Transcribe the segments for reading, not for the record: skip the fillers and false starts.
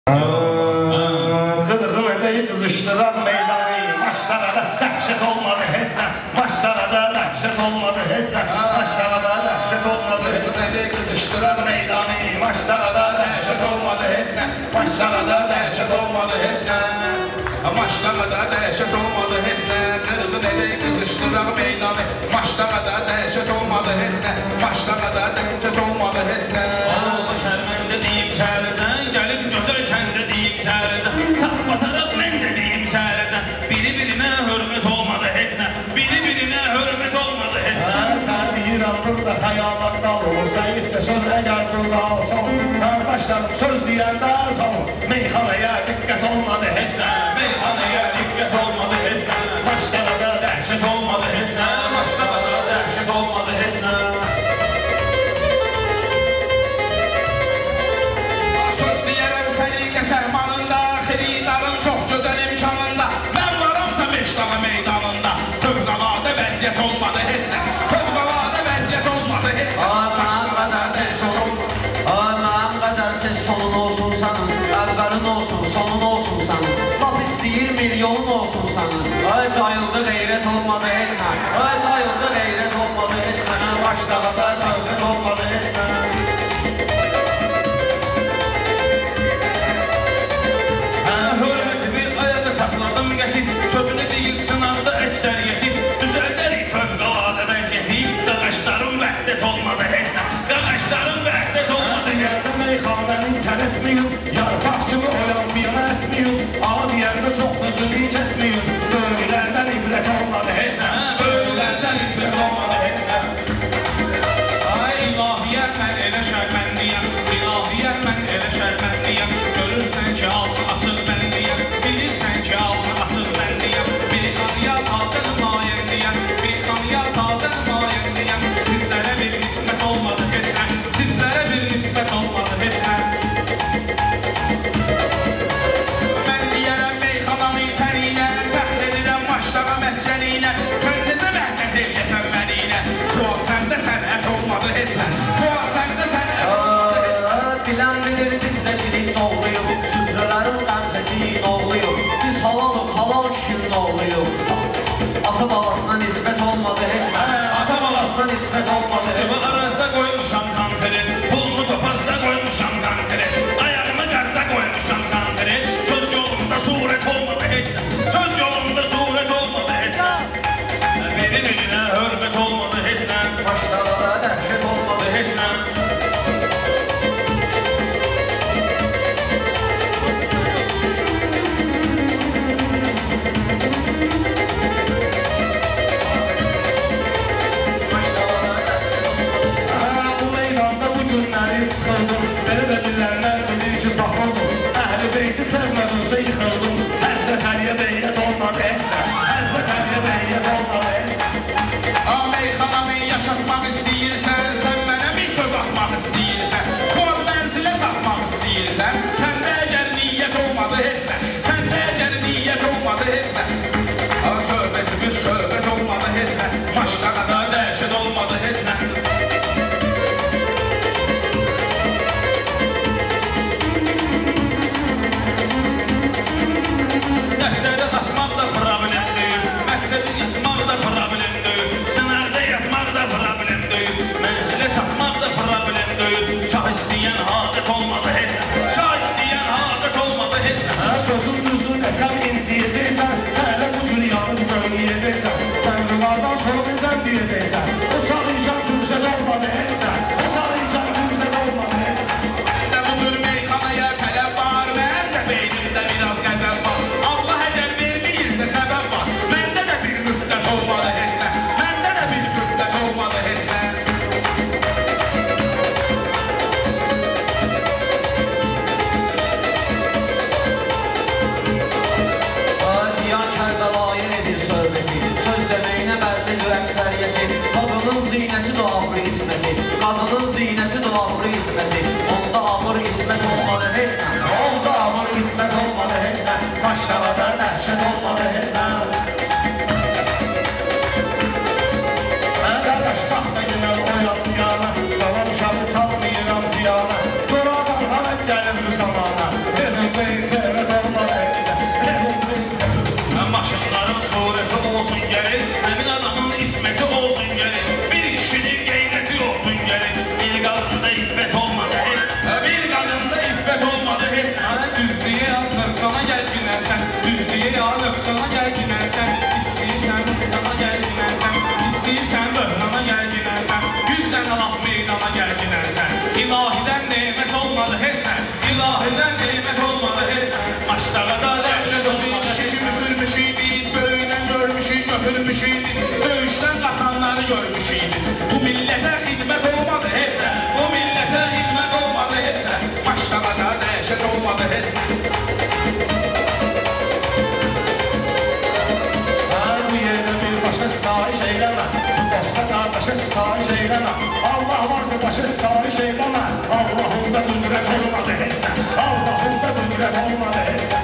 Kırgın kızıştıran meydanı maçlarda dehşet olmadı hesne. Maçlarda dehşet olmadı hesne. Maçlarda dehşet olmadı hesne. Kızıştıran meydanı maçlarda dehşet olmadı hesne. Maçlarda dehşet olmadı hesne. Maçlarda dehşet olmadı hesne. Kırgın kızıştıran meydanı maçlarda dehşet olmadı hesne. Maçlarda dehşet olmadı hesne. Oğlu şərmən dediyim şəhərəcən, gəlib gözəl kəndə deyim şəhərəcən. Tapmataraq mən də deyim şəhərəcən. Biri-birinə hörmət olmadı heç nə, biri-birinə hörmət olmadı heç nə. Sən deyirəm burada xəyalatda olur, zəif də söz əgər burada alçam. Qardaşlarım söz deyəndə alçam, meyxanaya diqqət olmadı heç nə. Meyxanaya diqqət olmadı heç nə. Maçlarda dəhşət olmadı heç nə. Maçlarda dəhşət olmadı heç nə. Səhmanında, xiridarın çox gözəl imkanında mən varamsa Beşdağı meydanında fövqəladə vəziyyət olmadı heç nə. Fövqəladə vəziyyət olmadı heç nə. Mənim qədər ses tonun olsun sənin, əvvəlin olsun, sonun olsun sənin. Laf istəyir milyonun olsun sənin. Ay cayıldı qeyrət olmadı heç nə. Ay cayıldı qeyrət olmadı heç nə. Başdağı da cayıldı olmadı heç nə. Sözünü deyil sınavda əksəriyyəti. Düzəldərik fövqəladə vəziyyəti. Qaqaşların vəhdət olmadı heç nə. Qaqaşların vəhdət olmadı heç nə. Meyxanənin tələsməyin, yarpaq kimi oyanmayan əsməyin. Ağa deyəndə çox sözünü kəsməyin. Böyüklərdən ibrət olmadı heç nə. Böyüklərdən ibrət olmadı heç nə. Ay ilahiyyət mən elə şərməndiyəm. İlahiyyət mən elə şərməndiyəm. Görürsən ki altı açıq məndiyəm. Bilirsən ki altı açıq məndiyəm. Bir xanıya tazə nümayəndiyəm. Bir xanıya tazə nümayəndiyəm. Sizlərə bir nisbət olmadı heç nə. Sizlərə bir nisbət olmadı heç nə. Mən deyərəm meyxananı itərinə, fəxr edirəm maçdağa məscəlinə. Sən necə vəhdət eləyəsən məniylə. Fuad səndə sənət olmadı heç nə. Fuad səndə sənət olmadı heç nə. Bilən bilir biz də bilik doğruyuq. Süfrələrin qəmfətiyin oğluyuq. Biz halalıq, halal kişinin oğluyuq. Ata balasına nisbət olmadı heç nə. Ata balasına nisbət olmadı heç nə. Arazda qoymuşam kampiri, pulunu topazda qoymuşam kampiri. Ayağımı qazda qoymuşam kampiri. Söz yolunda surət olmadı heç nə. Söz yolunda surət olmadı heç nə. Biri-birinə hörmət olmadı heç nə. Başlarda dəhşət olmadı heç nə. Sıxıldım, belə də bilənlər bilir ki, baxıldım. Əhl-i beyti sevmədimsə yıxıldım. Həzrət Əliyə beyyət olmadı heç nə. Həzrət Əliyə beyyət olmadı heç nə. Meyxananı yaşatmaq istəyirsən, sən mənə bir söz atmaq istəyirsən. Fuad mənzilə satmaq istəyirsən, səndə əgər niyyət olmadı heç nə. Səndə əgər niyyət olmadı heç nə. Söhbətimiz söhbət olmadı heç nə. Maçdağa da dəhşət olmadı heç nə. Dəftərdə atmaq da problem deyil, məqsədi yatmaq da problem deyil, sınarda yatmaq da problem deyil, mənzilə satmaq da problem deyil. Şah istəyən hacət olmadı heç nə, şah istəyən hacət olmadı heç nə. Sözün düzdür desəm inciyəcəksən, sənlə bu cür yanıb görməyəcəksən. Sən bunlardan sonra bizəm deyəcəksən. O çağ ikən fürsət olmadı heç nə. O çağ ikən fürsət olmadı heç nə. Məndə bu cür meyxanaya tələb var, mənim də beynimdə biraz qəzəb var. Allah əgər verməyirsə səbəb var. Məndə də bir müddət olmadı heç nə. Məndə də bir müddət olmadı heç nə. düzlüyə atıb sana gəl günərsən, düzlüyə atıb sana gəl günərsən, istəyirsən böhrana gəl günərsən, istəyirsən böhrana gəl günərsən, yüzdən Allah meydana gəl günərsən, ilahidən nemət olmadı heç sən, ilahidən nemət olmadı heç sən, maçdağada dəhşət olmadı heç sən. Şişimi sürmüşük biz, böyüdən görmüşük, götürmüşük biz, döyüşdən qasanları görmüşük biz. Bu millətə xidmət olmadı heç sən, bu millətə xidmət olmadı heç sən, maçdağada dəhşət olmadı heç sən. Bu yerdə birbaşa sitayiş eyləmə, dosta qardaşa sitayiş eyləmə, Allah varsa başa sitayiş eyləmə, Allahında qüdrət olmadı heç sən, Allahında qüdrət olmadı heç sən.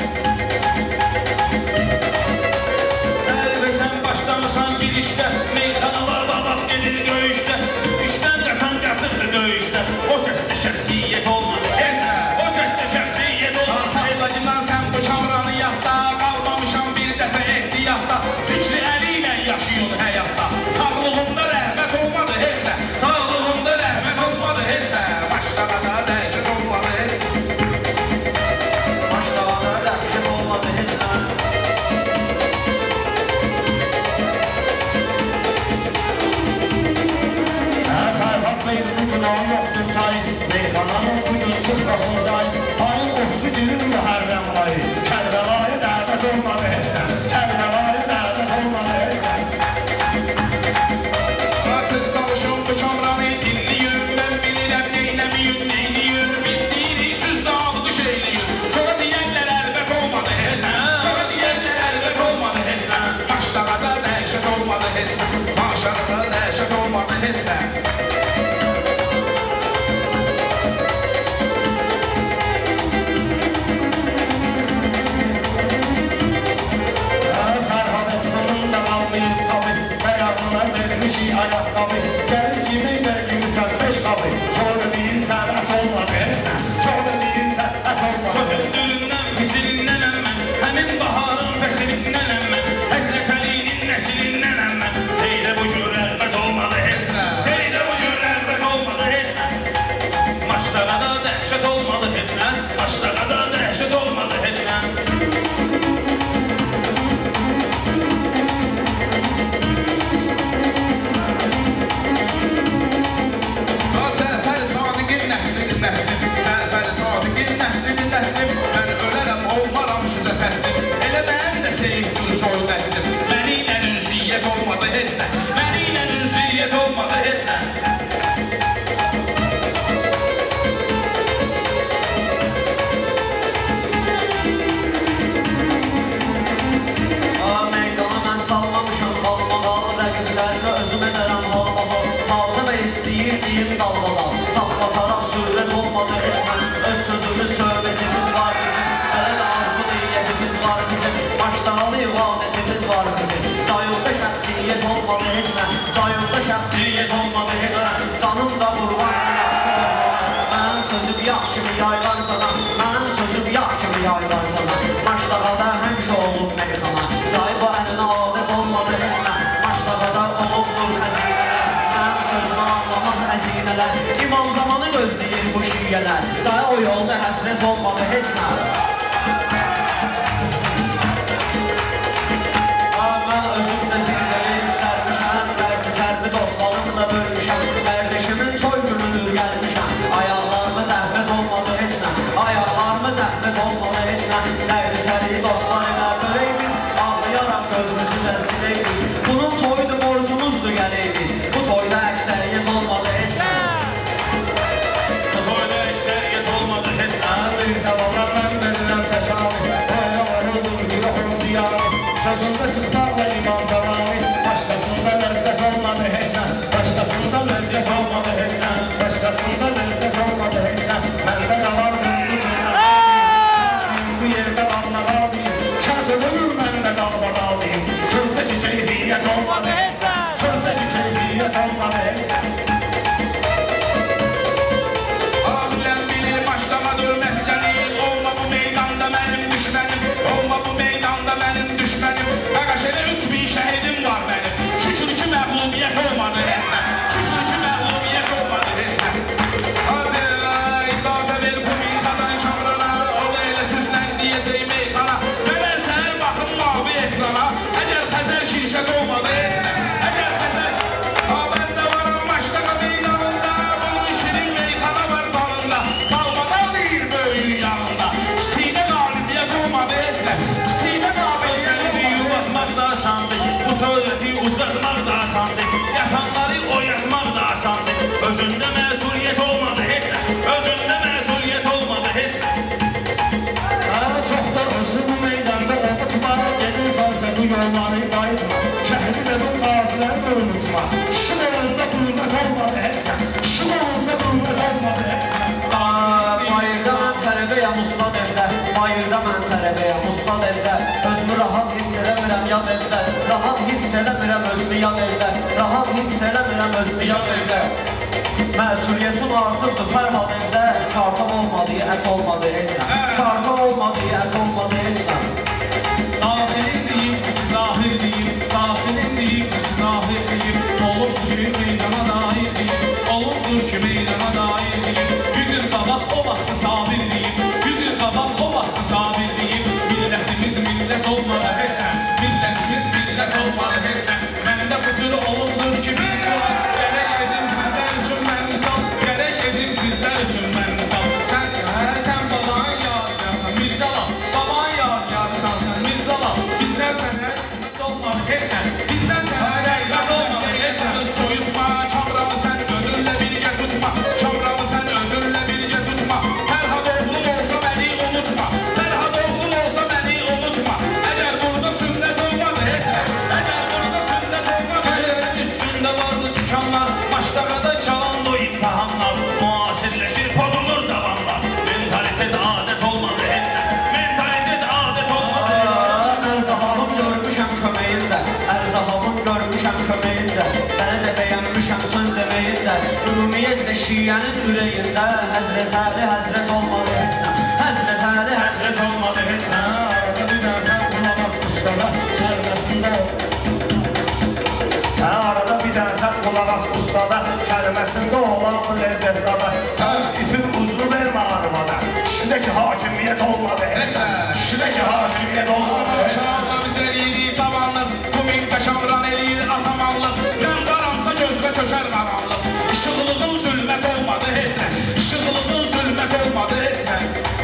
Girişdə, meyxanalar babaq gedir döyüşdə, işdən qasan qaçıqdır döyüşdə, o kəsdə şəxsiyyət olmadı heç sən, o kəsdə şəxsiyyət olmadı. Saxlacından sən bu kamranı yaxda, qalmamışam bir dəfə ehtiyatda, zikri əli ilə yaşayın həyatda, sağlığında rəhmət olmadı heç sən, sağlığında rəhmət olmadı heç sən, başdağada dəhşət olmadı heç sən. Başdağada dəhşət olmadı heç sən. Yoktur tay, meyxananın bugün çıxmasın zay, ayın 30'u günün mühərrəm ayı, Kərbəlayı dəvət olmadı heç sən, Kərbəlayı dəvət olmadı heç sən. Qaçız çalışın bu kamranı dinləyin, mən bilirəm neynəməyin, neyləyin, biz deyirik süzdə alqış eyləyin, sonra deyənlər əlbət olmadı heç sən, sonra deyənlər əlbət olmadı heç sən, başdağada dəhşət olmadı heç sən, başdağada dəhşət olmadı heç sən. Ayaqqabı, gəlib yemək də yemisən 5 qabı, sonra deyirsən ət olmadı heç sən, sonra deyirsən ət olmadı. Sözün dülündən, fizilindən əmmən, həmin baharın fəsilindən əmmən, Həzrət Əlinin nəsilindən əmmən, Seydə bu cür əlbət olmadı heç sən, Seydə bu cür əlbət olmadı heç sən, maçdağada dəhşət olmadı heç sən, maçdağada dəhşət olmadı heç sən. Mən ölərəm, olmaram sizə təslim, elə mən də Seyiddir soy nəslim, məni ilə ünsiyyət olmadı heç sən, məni ilə ünsiyyət olmadı heç sən. Meydana mən salmamışam qalmaqalı, rəqiblərini özüm edərəm halmalı, tarzı və istəyirdiyim dalmalı, tapmataram surət olmadı heç mən, öz sözümüz, söhbətimiz var bizim, hələ də arzu niyyətimiz var bizim, başdağalı ivadətimiz var bizim, cayılda şəxsiyyət olmadı heç mən, cayılda şəxsiyyət olmadı heç mən, canım da qurban yaxşı olmalı, mənim sözüm yağ kimi yaylan sana, mənim sözüm yağ kimi yaylan sana, başdağada həmişə olub meyxana, Qayba əlinə adət olmadı heç mən, başdağada olubdur xəzinələr, mənim sözümü anlamaz əzinələr, imam zamanı gözləyir bu şiyyələr, daha o yolda həsrət olmadı heç mən. Mən özümdə zirvəli yüksəlmişəm, dərdi sərbi dostlarımla bölmüşəm, qardeşimin toy günüdür gəlmişəm, ayaqlarıma zəhmət olmadı heç mən, ayaqlarıma zəhmət olmadı heç mən, dərdi səri dostlar ilə bölək biz, ağlayaram gözümüzü də silək biz, bunun toydu borcumuzdur gələk biz, bu toyda əksəriyyət olmadı heç mən. Bu toyda əksəriyyət olmadı heç mən. Bir zamanlar mən verirəm təkanı, öyle varıldır ki yoxun ziyanı, sözündə çıxlarla iman zamanı, başqasında ləzzət olmadı heç mən, başqasında ləzzət olmadı heç mən, başqasında ləzzət olmadı heç mən, məndə də var bu yerdə anlamalı, mən tələbəyəm ustad evdə. Özümü rahat hiss eləmirəm yad evdə. Rahat hiss eləmirəm özümü yad evdə. Rahat hiss eləmirəm özümü yad evdə. Məsuliyyətin artıqdır Fərhad evdə. Karta olmadı, ət olmadı heç nə. Karta olmadı, ət olmadı heç nə. Daxilin deyib, zahir deyib, daxilin deyib, zahir deyib. Olubdur ki meydana dair deyib, olubdur ki meydana dair deyib. 100 il qabaq o vaxtı sabir deyib, 100 il qabaq o vaxtı sabir deyib. Millətimiz millət olmadı heç nə, millətimiz millət olmadı heç nə. Məndə bu cür olubdur ki bir sual, gərək edim sizlər üçün mən misal, gərək edim sizlər üçün mən misal. Sən baban yarısan Mirzala, baban yarısan sən Mirzala. Bizdən sənə ümid olmadı heç nə, bizdən sənə rəqbət olmadı heç nə. Soyutma, çamranı sən özünlə birgə tutma, çamranı sən özünlə birgə tutma. Fərhad oğlum olsa məni unutma, Fərhad oğlum olsa məni unutma. Əgər burada sünnət olmadı heç nə, əgər burada sünnət olmadı heç nə. Göylərin üstündə vardı dükanlar, başlarada çalandı o imtihanlar. Müasirləşir, pozulur davanlar. Mentalitet adət olmadı heç nə, mentalitet adət olmadı heç nə. Ərzahavım görmüşəm köməyində, ərzahavım görmüşəm köməyində. Bəni də bəyənmişəm söz deməyində. Ümumiyyətlə şiənin ürəyində Həzrət Əli həzrət olmadı heç nə. Həzrət Əli həzrət olmadı heç nə. Arada bir dənə sən qulaq as ustada, kəlməsində. Arada bir dənə sən qulaq as ustada, kəlməsində olan bu lezzət qada. Sən ipin uzunu vermə arvada, kişidəki hakimiyyət olmadı heç nə. Kişidəki hakimiyyət olmadı heç nə. Aşağıda biz eləyirik tavanlıq, bu mintə şamran eləyir atamanlıq. Mən qaramsa gözümə çökər qaranlıq. İşıqlığın zülmət olmadı heç nə, İşıqlığın zülmət olmadı heç nə.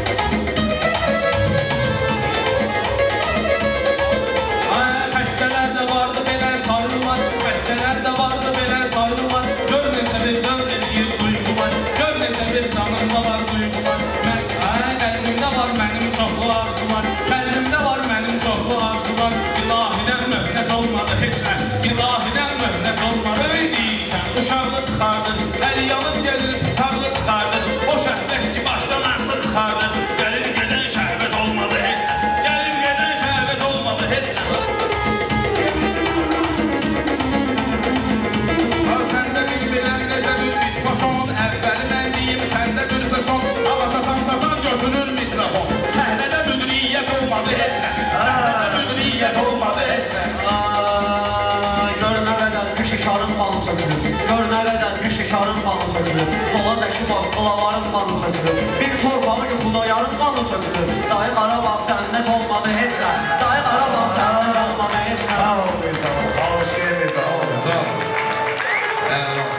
Xəstələr də vardı belə sarılar, xəstələr də vardı belə sarılar. Gör necə bir dövr eləyir duyğular, gör necə bir canımda var duyğular. Qəlbimdə var mənim çoxlu arzular, qəlbimdə var mənim çoxlu arzular. İlahidən möhnət olmadı heç nə, ilahidən möhnət olmadı. Öydiysən, uşaqlı çıxardır, əli yanıb gedir, bıçaqlı çıxardır. O şəhvət ki başdan axlı çıxardır. Gəlib gedən şəhvət olmadı heç nə, gəlib gedən şəhvət olmadı heç nə. Səndə bilmirəm necədir mitfason, əvvəli mən deyim səndə dürsə son. Alacatan satan götürür mikrofon. Səhnədə müdriyyət olmadı heç nə, səhnədə müdriyyət olmadı heç nə. Gör nə qədər peşəkarın fanı tökülür. Gör nə qədər peşəkarın fanı tökülür. Ola dəşi var, qulavarın fanı tökülür. Bir torbağı ki Xudayarın fanı tökülür. Dayı Qarabağ cənnət olmadı heç nə. Dayı Qarabağ cənnət olmadı heç nə. Sağ ol, sağ ol. Sağ ol, sağ ol.